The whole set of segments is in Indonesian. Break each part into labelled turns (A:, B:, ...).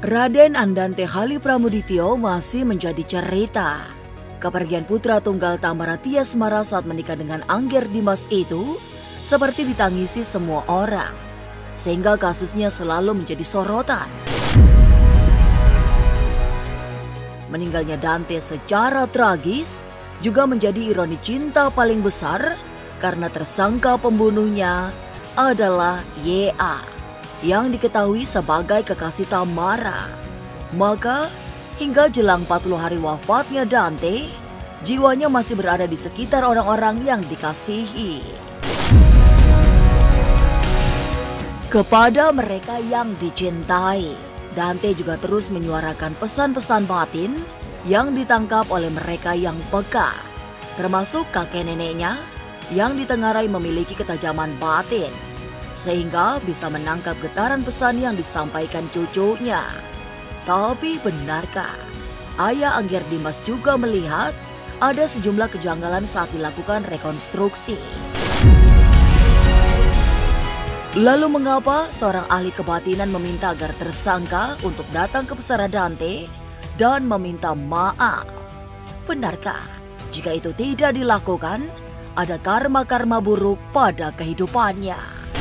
A: Raden Andante Hali Pramudityo masih menjadi cerita. Kepergian putra tunggal Tamaratia Semara saat menikah dengan Angger Dimas itu seperti ditangisi semua orang, sehingga kasusnya selalu menjadi sorotan. Meninggalnya Dante secara tragis juga menjadi ironi cinta paling besar karena tersangka pembunuhnya adalah Y.A. yang diketahui sebagai kekasih Tamara. Maka hingga jelang 40 hari wafatnya Dante, jiwanya masih berada di sekitar orang-orang yang dikasihi. Kepada mereka yang dicintai, Dante juga terus menyuarakan pesan-pesan batin yang ditangkap oleh mereka yang peka, termasuk kakek neneknya yang ditengarai memiliki ketajaman batin, sehingga bisa menangkap getaran pesan yang disampaikan cucunya. Tapi benarkah ayah Angger Dimas juga melihat ada sejumlah kejanggalan saat dilakukan rekonstruksi? Lalu mengapa seorang ahli kebatinan meminta agar tersangka untuk datang ke pusara Dante dan meminta maaf? Benarkah jika itu tidak dilakukan, ada karma-karma buruk pada kehidupannya?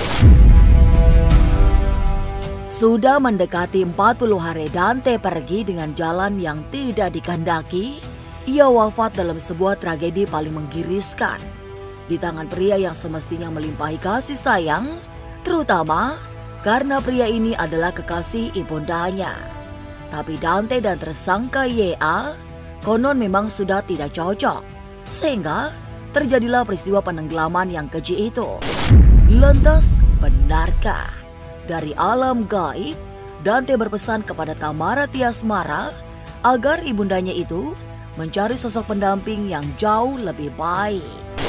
A: Sudah mendekati 40 hari Dante pergi dengan jalan yang tidak dikehendaki. Ia wafat dalam sebuah tragedi paling menggiriskan di tangan pria yang semestinya melimpahi kasih sayang, terutama karena pria ini adalah kekasih ibundanya. Tapi Dante dan tersangka Y.A. konon memang sudah tidak cocok, sehingga terjadilah peristiwa penenggelaman yang keji itu. Lantas, benarkah dari alam gaib Dante berpesan kepada Tamaratia Semara agar ibundanya itu mencari sosok pendamping yang jauh lebih baik?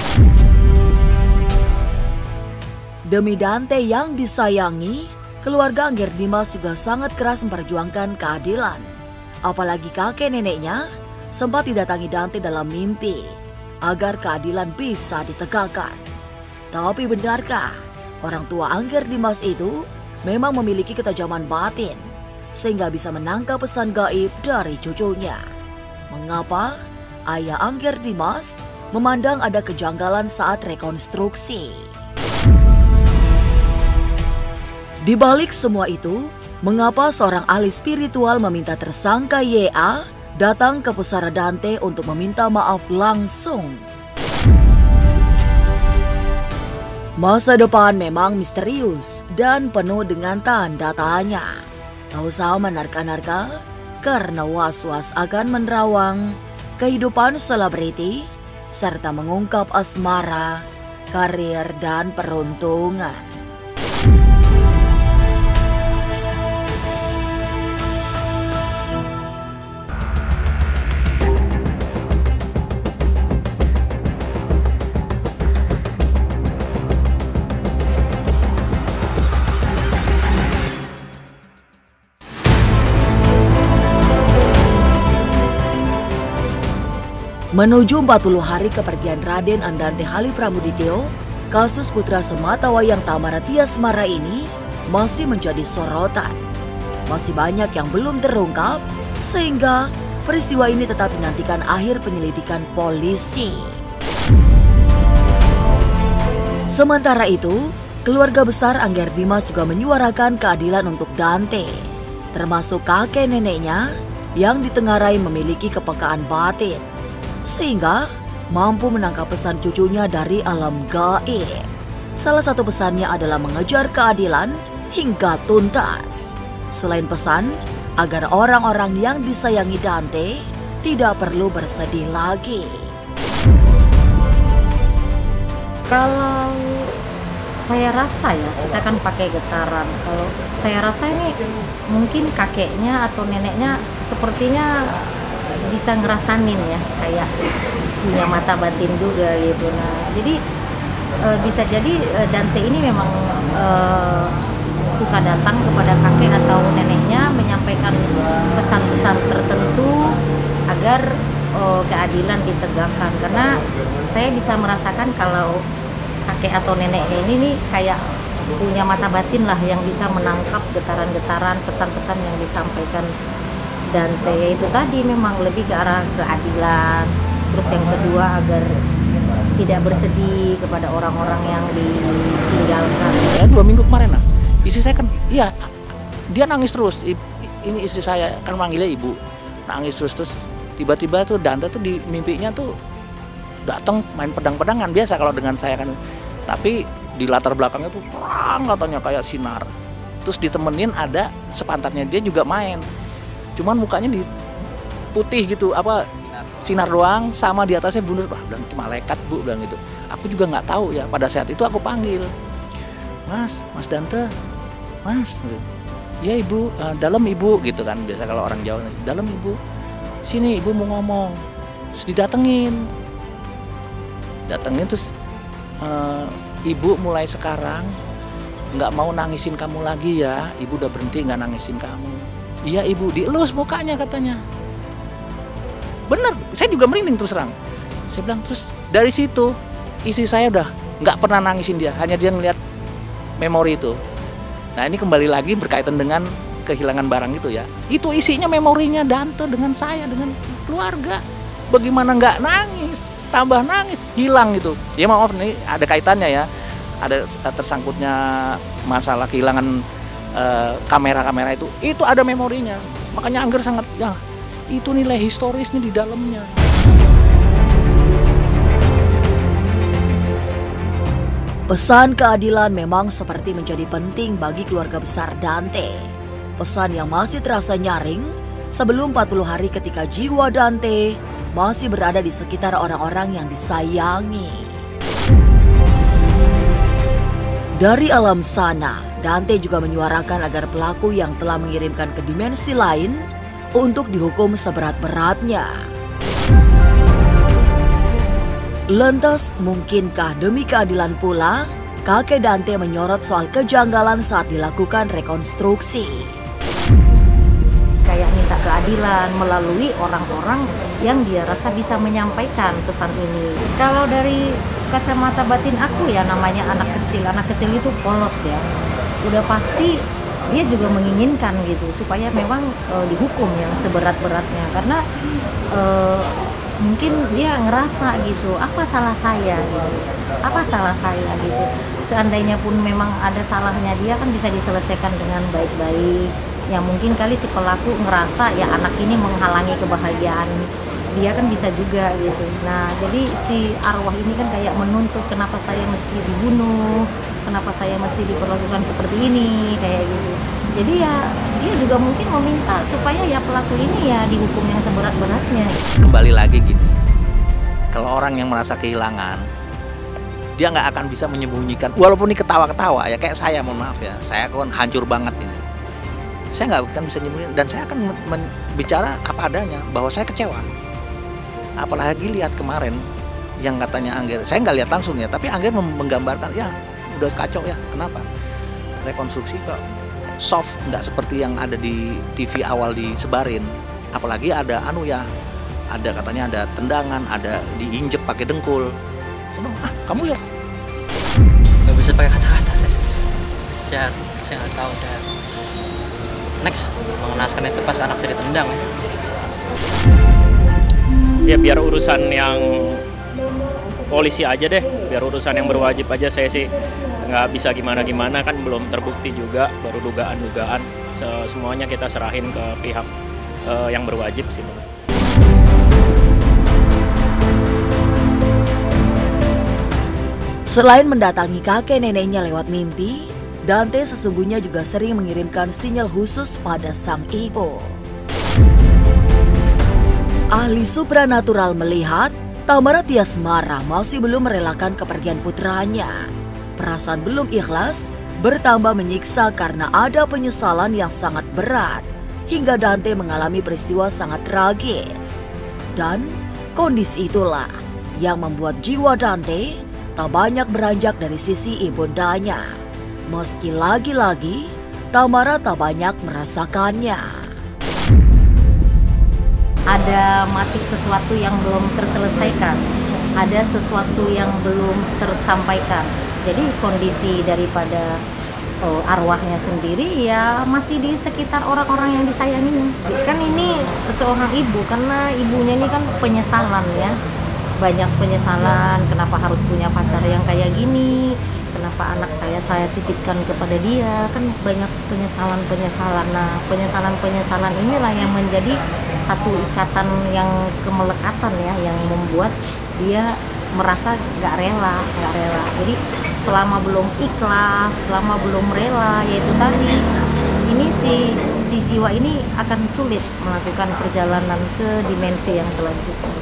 A: Demi Dante yang disayangi, keluarga Angger Dimas juga sangat keras memperjuangkan keadilan. Apalagi kakek neneknya sempat didatangi Dante dalam mimpi agar keadilan bisa ditegakkan. Tapi benarkah orang tua Angger Dimas itu memang memiliki ketajaman batin sehingga bisa menangkap pesan gaib dari cucunya? Mengapa ayah Angger Dimas memandang ada kejanggalan saat rekonstruksi? Di balik semua itu, mengapa seorang ahli spiritual meminta tersangka Y.A. datang ke pusara Dante untuk meminta maaf langsung? Masa depan memang misterius dan penuh dengan tanda tanya. Tak usah menerka-nerka karena was-was akan menerawang kehidupan selebriti serta mengungkap asmara, karir, dan peruntungan. Menuju 40 hari kepergian Raden Andante Hali Pramudityo, kasus putra sematawayang Tamaratia Semara ini masih menjadi sorotan. Masih banyak yang belum terungkap, sehingga peristiwa ini tetap dinantikan akhir penyelidikan polisi. Sementara itu, keluarga besar Angger Dimas juga menyuarakan keadilan untuk Dante, termasuk kakek neneknya yang ditengarai memiliki kepekaan batin, sehingga mampu menangkap pesan cucunya dari alam gaib. Salah satu pesannya adalah mengejar keadilan hingga tuntas. Selain pesan agar orang-orang yang disayangi Dante tidak perlu bersedih lagi.
B: Kalau saya rasa ya, kita kan pakai getaran. Kalau saya rasa ini mungkin kakeknya atau neneknya sepertinya bisa ngerasanin ya, kayak punya mata batin juga gitu. Nah, jadi bisa jadi Dante ini memang suka datang kepada kakek atau neneknya menyampaikan pesan-pesan tertentu agar keadilan ditegakkan. Karena saya bisa merasakan kalau kakek atau neneknya ini nih kayak punya mata batin lah yang bisa menangkap getaran-getaran pesan-pesan yang disampaikan Dante. Itu tadi memang lebih ke arah keadilan, terus yang kedua agar tidak bersedih kepada orang-orang yang ditinggalkan.
C: Ya 2 minggu kemarin lah, istri saya kan, iya dia nangis terus. Ini istri saya kan manggilnya ibu, nangis terus tiba-tiba tuh Dante tuh di mimpinya tuh datang main pedang-pedangan biasa kalau dengan saya kan, tapi di latar belakangnya tuh terang katanya kayak sinar, terus ditemenin ada sepantatnya dia juga main, cuman mukanya di putih gitu, apa sinar doang, sama di atasnya bunder. Wah, bilang itu malaikat bu, bilang gitu. Aku juga nggak tahu ya, pada saat itu aku panggil, Mas Dante, Mas, ya ibu, dalam ibu gitu kan, biasa kalau orang Jawa, dalam ibu, sini ibu mau ngomong, terus datengin terus ibu mulai sekarang nggak mau nangisin kamu lagi ya, ibu udah berhenti nggak nangisin kamu. Iya ibu, dielus mukanya katanya. Bener, saya juga merinding terus terang. Saya bilang terus dari situ istri saya udah nggak pernah nangisin dia, hanya dia ngeliat memori itu. Nah ini kembali lagi berkaitan dengan kehilangan barang itu ya. Itu isinya memorinya Dante dengan saya, dengan keluarga. Bagaimana nggak nangis, tambah nangis, hilang itu. Ya maaf nih ada kaitannya ya, ada tersangkutnya masalah kehilangan kamera-kamera itu ada memorinya. Makanya Angger sangat ya, itu nilai historisnya di dalamnya.
A: Pesan keadilan memang seperti menjadi penting bagi keluarga besar Dante. Pesan yang masih terasa nyaring sebelum 40 hari ketika jiwa Dante masih berada di sekitar orang-orang yang disayangi. Dari alam sana, Dante juga menyuarakan agar pelaku yang telah mengirimkan ke dimensi lain untuk dihukum seberat-beratnya. Lantas, mungkinkah demi keadilan pula, kakek Dante menyorot soal kejanggalan saat dilakukan rekonstruksi?
B: Kayak minta keadilan melalui orang-orang yang dia rasa bisa menyampaikan pesan ini. Kalau dari kacamata batin aku ya, namanya anak kecil itu polos ya. Udah pasti dia juga menginginkan gitu supaya memang dihukum yang seberat-beratnya, karena mungkin dia ngerasa gitu, apa salah saya gitu. Seandainya pun memang ada salahnya, dia kan bisa diselesaikan dengan baik-baik. Yang mungkin kali si pelaku ngerasa ya anak ini menghalangi kebahagiaan dia, kan bisa juga gitu. Nah jadi si arwah ini kan kayak menuntut, kenapa saya mesti dibunuh, kenapa saya mesti diperlakukan seperti ini, kayak gitu. Jadi ya dia juga mungkin meminta supaya ya pelaku ini ya dihukum yang seberat-beratnya.
C: Kembali lagi gini, kalau orang yang merasa kehilangan, dia nggak akan bisa menyembunyikan, walaupun ini ketawa-ketawa ya, kayak saya, mohon maaf ya, saya kan hancur banget ini. Saya nggak akan bisa nyembunyikan, dan saya akan bicara apa adanya bahwa saya kecewa. Apalagi lihat kemarin yang katanya Angger, saya nggak lihat langsung ya, tapi Angger menggambarkan ya udah kacau ya. Kenapa? Rekonstruksi kok soft, nggak seperti yang ada di TV awal disebarin. Apalagi ada ada katanya ada tendangan, ada diinjek pakai dengkul. Saya bilang, kamu lihat?
D: Nggak bisa pakai kata-kata saya nggak tahu. Saya next mengenaskan itu pas anak saya ditendang.
E: Ya biar urusan yang polisi aja deh, biar urusan yang berwajib aja. Saya sih nggak bisa gimana-gimana, kan belum terbukti juga, baru dugaan-dugaan. Semuanya kita serahin ke pihak yang berwajib sih.
A: Selain mendatangi kakek neneknya lewat mimpi, Dante sesungguhnya juga sering mengirimkan sinyal khusus pada sang ibu. Ahli supranatural melihat Tamara Tiasmara masih belum merelakan kepergian putranya. Perasaan belum ikhlas bertambah menyiksa karena ada penyesalan yang sangat berat hingga Dante mengalami peristiwa sangat tragis. Dan kondisi itulah yang membuat jiwa Dante tak banyak beranjak dari sisi ibundanya. Meski lagi-lagi Tamara tak banyak merasakannya.
B: Ada masih sesuatu yang belum terselesaikan, ada sesuatu yang belum tersampaikan. Jadi kondisi daripada arwahnya sendiri ya masih di sekitar orang-orang yang disayanginya. Kan ini seorang ibu, karena ibunya ini kan penyesalan ya, banyak penyesalan, kenapa harus punya pacar yang kayak gini, kenapa anak saya titipkan kepada dia, kan banyak penyesalan. Nah, penyesalan inilah yang menjadi satu ikatan yang kemelekatan ya, yang membuat dia merasa nggak rela. Jadi selama belum ikhlas, selama belum rela, yaitu tadi ini si jiwa ini akan sulit melakukan perjalanan ke dimensi yang selanjutnya.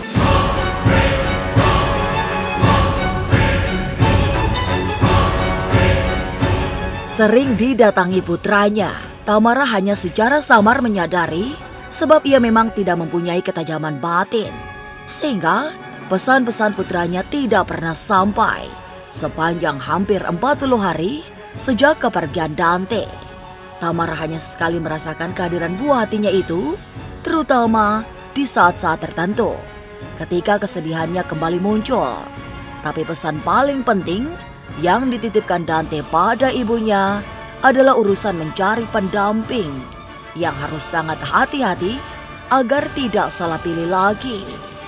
A: Sering didatangi putranya, Tamara hanya secara samar menyadari sebab ia memang tidak mempunyai ketajaman batin, sehingga pesan-pesan putranya tidak pernah sampai sepanjang hampir 40 hari sejak kepergian Dante. Tamara hanya sekali merasakan kehadiran buah hatinya itu, terutama di saat-saat tertentu, ketika kesedihannya kembali muncul. Tapi pesan paling penting yang dititipkan Dante pada ibunya adalah urusan mencari pendamping yang harus sangat hati-hati agar tidak salah pilih lagi.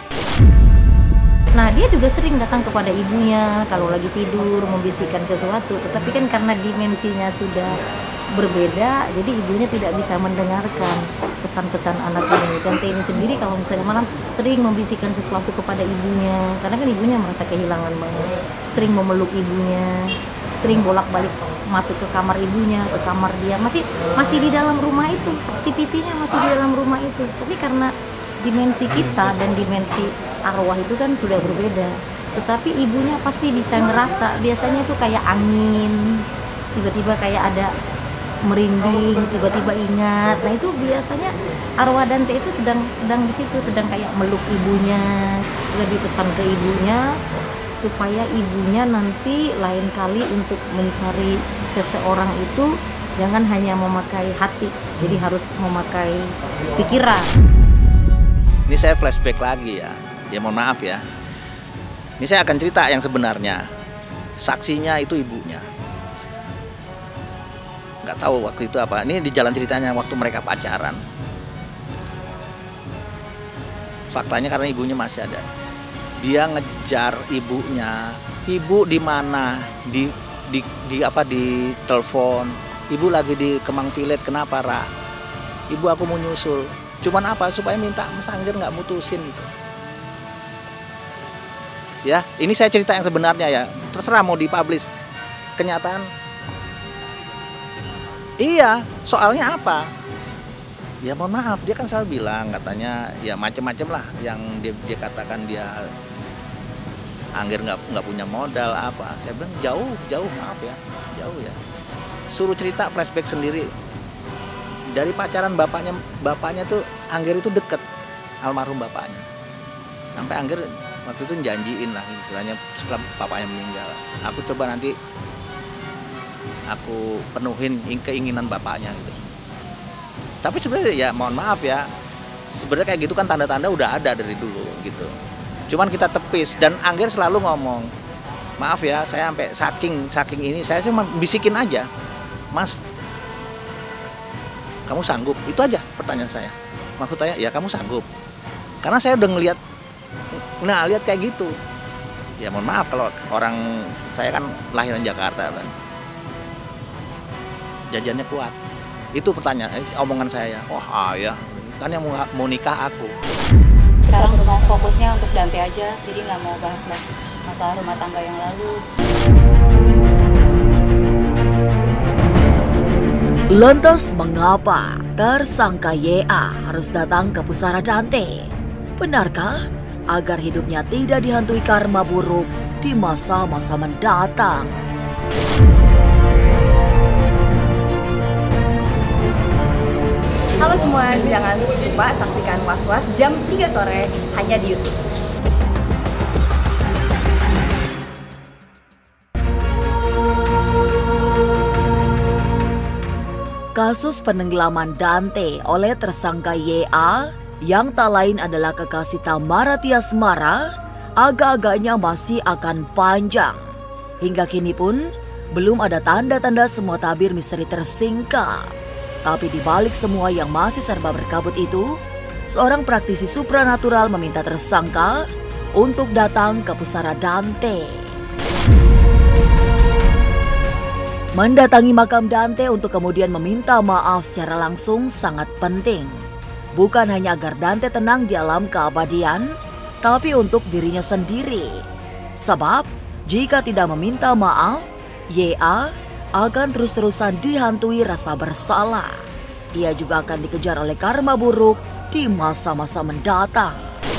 B: Nah, dia juga sering datang kepada ibunya kalau lagi tidur membisikkan sesuatu, tetapi kan karena dimensinya sudah berbeda, jadi ibunya tidak bisa mendengarkan pesan-pesan anak ini. Dante ini sendiri kalau misalnya malam sering membisikkan sesuatu kepada ibunya, karena kan ibunya merasa kehilangan banget, sering memeluk ibunya, sering bolak-balik masuk ke kamar ibunya, ke kamar dia, masih di dalam rumah itu, aktivitinya masih di dalam rumah itu. Tapi karena dimensi kita dan dimensi arwah itu kan sudah berbeda, tetapi ibunya pasti bisa ngerasa. Biasanya itu kayak angin, tiba-tiba kayak ada merinding, tiba-tiba ingat. Nah, itu biasanya arwah Dante itu sedang di situ, sedang kayak meluk ibunya, lebih pesan ke ibunya supaya ibunya nanti lain kali untuk mencari seseorang itu jangan hanya memakai hati, jadi harus memakai pikiran.
C: Ini saya flashback lagi ya. Ya mohon maaf ya. Ini saya akan cerita yang sebenarnya. Saksinya itu ibunya. Nggak tahu waktu itu apa. Ini di jalan ceritanya waktu mereka pacaran. Faktanya karena ibunya masih ada. Dia ngejar ibunya. Ibu di mana? Di telepon. Ibu lagi di Kemang Village. Kenapa, Ra? Ibu aku mau nyusul. Cuman apa? Supaya minta Mas Anggir nggak mutusin gitu. Ya, ini saya cerita yang sebenarnya ya. Terserah mau dipublish. Kenyataan. Iya, soalnya apa? Ya mohon maaf, dia kan selalu bilang katanya ya macem-macem lah yang dia katakan dia Anggir nggak punya modal apa. Saya bilang jauh maaf ya, jauh ya. Suruh cerita flashback sendiri. Dari pacaran bapaknya tuh Anggir itu deket almarhum bapaknya. Sampai Anggir waktu itu janjiin lah istilahnya setelah bapaknya meninggal. Aku coba nanti aku penuhin keinginan bapaknya gitu. Tapi sebenarnya ya mohon maaf ya. Sebenarnya kayak gitu kan tanda-tanda udah ada dari dulu gitu. Cuman kita tepis dan Anggir selalu ngomong, maaf ya saya sampai saking ini saya cuma bisikin aja, Mas, kamu sanggup? Itu aja pertanyaan saya. Maksud saya, ya kamu sanggup. Karena saya udah lihat kayak gitu. Ya mohon maaf kalau orang, saya kan lahiran Jakarta kan. Jajannya kuat. Itu pertanyaan, omongan saya. Wah ya, kan yang mau nikah aku.
F: Sekarang mau fokusnya untuk Dante aja, jadi nggak mau bahas-bahas masalah rumah tangga yang lalu.
A: Lantas mengapa tersangka YA harus datang ke pusara Dante? Benarkah agar hidupnya tidak dihantui karma buruk di masa-masa mendatang?
G: Halo semua, jangan lupa saksikan Was-Was jam 3 sore hanya di YouTube.
A: Kasus penenggelaman Dante oleh tersangka YA yang tak lain adalah kekasih Tamara Tiasmara agak-agaknya masih akan panjang. Hingga kini pun Belum ada tanda-tanda semua tabir misteri tersingkap. Tapi di balik semua yang masih serba berkabut itu, seorang praktisi supranatural meminta tersangka untuk datang ke pusara Dante. Mendatangi makam Dante untuk kemudian meminta maaf secara langsung sangat penting. Bukan hanya agar Dante tenang di alam keabadian, tapi untuk dirinya sendiri. Sebab, jika tidak meminta maaf, YA akan terus-terusan dihantui rasa bersalah. Ia juga akan dikejar oleh karma buruk di masa-masa mendatang.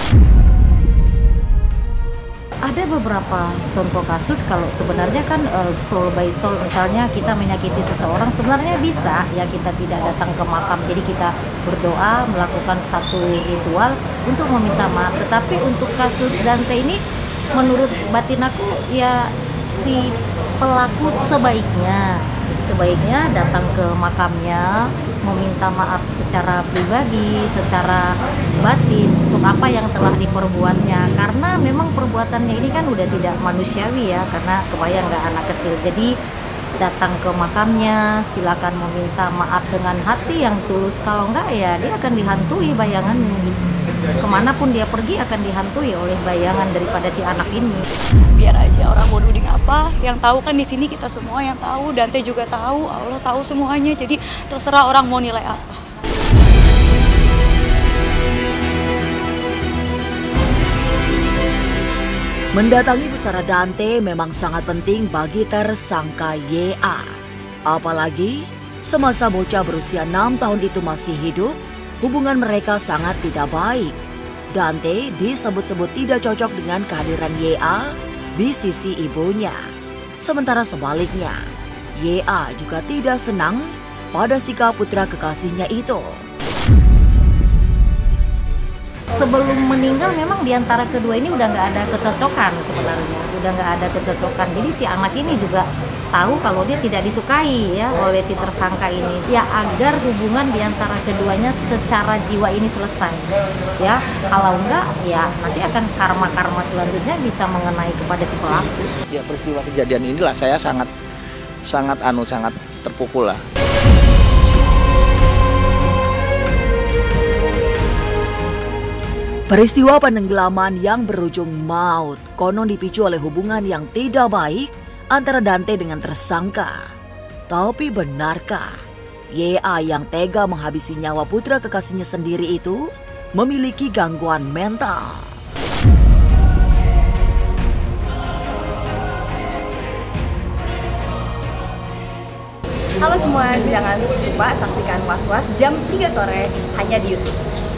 B: Ada beberapa contoh kasus kalau sebenarnya kan soul by soul, misalnya kita menyakiti seseorang, sebenarnya bisa ya kita tidak datang ke makam, jadi kita berdoa melakukan satu ritual untuk meminta maaf. Tetapi untuk kasus Dante ini menurut batin aku ya si pelaku sebaiknya datang ke makamnya meminta maaf secara pribadi, secara batin untuk apa yang telah diperbuatnya, karena memang perbuatannya ini kan udah tidak manusiawi ya, karena kebayang nggak anak kecil. Jadi datang ke makamnya, silakan meminta maaf dengan hati yang tulus, kalau enggak ya dia akan dihantui bayangannya gitu. Kemanapun dia pergi akan dihantui oleh bayangan daripada si anak ini.
F: Biar aja orang mau nuding apa, yang tahu kan di sini kita semua yang tahu, Dante juga tahu, Allah tahu semuanya, jadi terserah orang mau nilai apa.
A: Mendatangi pusara Dante memang sangat penting bagi tersangka YA. Apalagi semasa bocah berusia 6 tahun itu masih hidup, hubungan mereka sangat tidak baik. Dante disebut-sebut tidak cocok dengan kehadiran YA di sisi ibunya. Sementara sebaliknya, YA juga tidak senang pada sikap putra kekasihnya itu.
B: Sebelum meninggal memang diantara kedua ini udah nggak ada kecocokan sebenarnya, udah nggak ada kecocokan. Jadi si anak ini juga tahu kalau dia tidak disukai ya oleh si tersangka ini. Ya agar hubungan diantara keduanya secara jiwa ini selesai. Ya kalau enggak ya nanti akan karma-karma selanjutnya bisa mengenai kepada si pelaku.
C: Ya peristiwa kejadian inilah saya sangat terpukul lah.
A: Peristiwa penenggelaman yang berujung maut konon dipicu oleh hubungan yang tidak baik antara Dante dengan tersangka. Tapi benarkah YA yang tega menghabisi nyawa putra kekasihnya sendiri itu memiliki gangguan mental?
G: Halo semua, jangan lupa saksikan Was-Was jam 3 sore hanya di YouTube.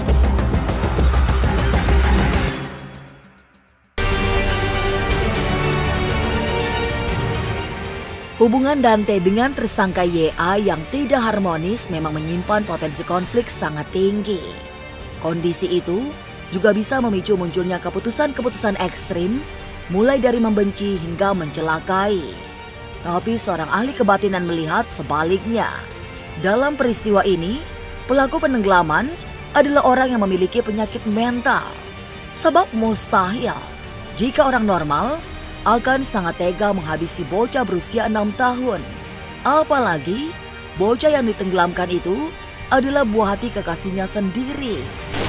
A: Hubungan Dante dengan tersangka YA yang tidak harmonis memang menyimpan potensi konflik sangat tinggi. Kondisi itu juga bisa memicu munculnya keputusan-keputusan ekstrim, mulai dari membenci hingga mencelakai. Tapi seorang ahli kebatinan melihat sebaliknya. Dalam peristiwa ini, pelaku penenggelaman adalah orang yang memiliki penyakit mental. Sebab mustahil jika orang normal akan sangat tega menghabisi bocah berusia 6 tahun. Apalagi bocah yang ditenggelamkan itu adalah buah hati kekasihnya sendiri.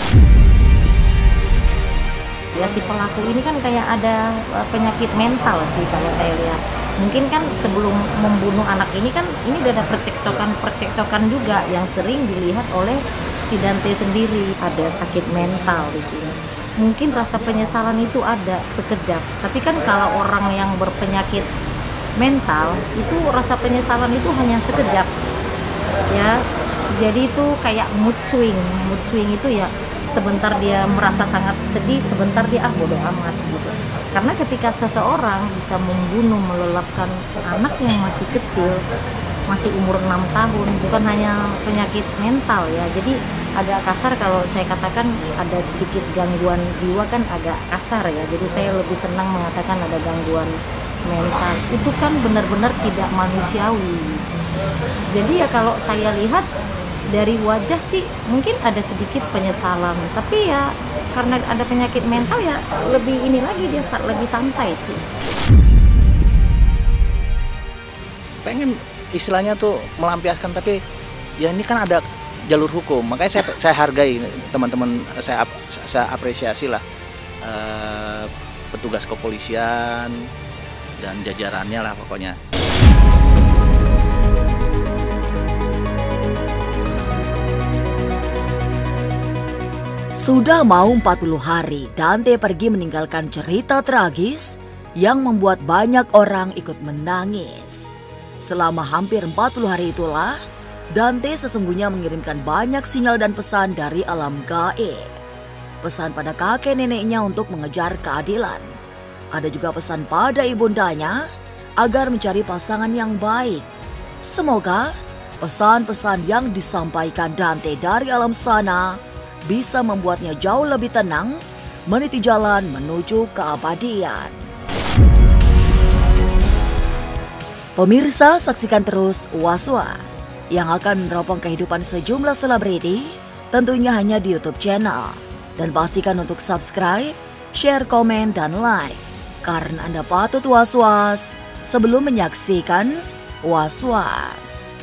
B: Ya si pelaku ini kan kayak ada penyakit mental sih kalau saya lihat. Mungkin kan sebelum membunuh anak ini kan ini udah ada percekcokan juga yang sering dilihat oleh si Dante sendiri. Ada sakit mental di sini. Mungkin rasa penyesalan itu ada sekejap, tapi kan kalau orang yang berpenyakit mental itu rasa penyesalan itu hanya sekejap ya. Jadi itu kayak mood swing itu ya, sebentar dia merasa sangat sedih, sebentar dia bodo amat gitu. Karena ketika seseorang bisa membunuh, melelapkan anak yang masih kecil, masih umur 6 tahun, bukan hanya penyakit mental ya, jadi agak kasar kalau saya katakan ada sedikit gangguan jiwa kan agak kasar ya, jadi saya lebih senang mengatakan ada gangguan mental. Itu kan benar-benar tidak manusiawi. Jadi ya kalau saya lihat dari wajah sih mungkin ada sedikit penyesalan, tapi ya karena ada penyakit mental ya lebih ini lagi, dia lebih santai sih.
C: pengen istilahnya tuh melampiaskan, tapi ya ini kan ada jalur hukum, makanya saya hargai teman-teman, saya apresiasi lah petugas kepolisian dan jajarannya lah pokoknya.
A: Sudah mau 40 hari Dante pergi meninggalkan cerita tragis yang membuat banyak orang ikut menangis. Selama hampir 40 hari itulah, Dante sesungguhnya mengirimkan banyak sinyal dan pesan dari alam gaib. Pesan pada kakek neneknya untuk mengejar keadilan. Ada juga pesan pada ibundanya agar mencari pasangan yang baik. Semoga pesan-pesan yang disampaikan Dante dari alam sana bisa membuatnya jauh lebih tenang meniti jalan menuju keabadian. Pemirsa, saksikan terus Was-Was yang akan meneropong kehidupan sejumlah selebriti, tentunya hanya di YouTube channel. Dan pastikan untuk subscribe, share, komen, dan like, karena Anda patut was-was sebelum menyaksikan Was-Was.